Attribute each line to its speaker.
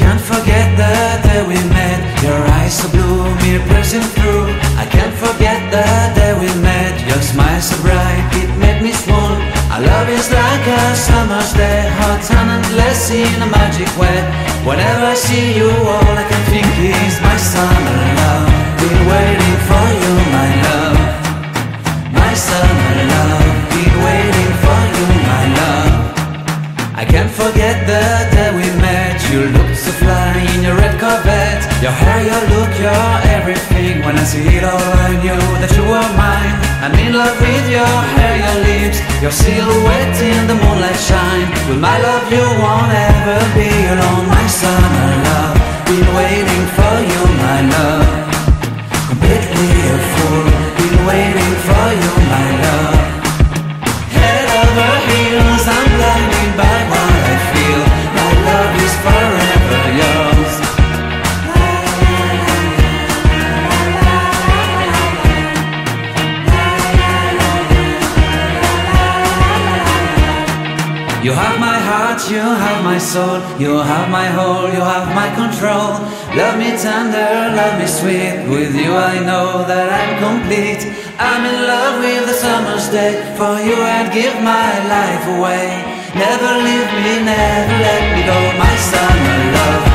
Speaker 1: can't forget the day we met. Your eyes so blue, me piercing through. I can't forget the day we met. Your smile so bright, it made me swoon. Our love is like a summer's day, hot and endless in a magic way. Whenever I see you, all I can think is my summer love. Been waiting for you, my love. My summer love. Been waiting for you, my love. I can't forget the day we met. You looked so fly in your red Corvette. Your hair, your look, your everything. When I see it all, I knew that you were mine. I'm in love with your hair, your lips, your silhouette in the moonlight shine. With my love you won't ever be alone. My summer love, been waiting for you, my love. Completely a fool, been waiting for you, my love. Head over heels, I'm blinded by what I feel. My love is forever yours. You have my heart, you have my soul. You have my whole, you have my control. Love me tender, love me sweet. With you I know that I'm complete. I'm in love with the summer's day. For you I'd give my life away. Never leave me, never let me go. My summer love.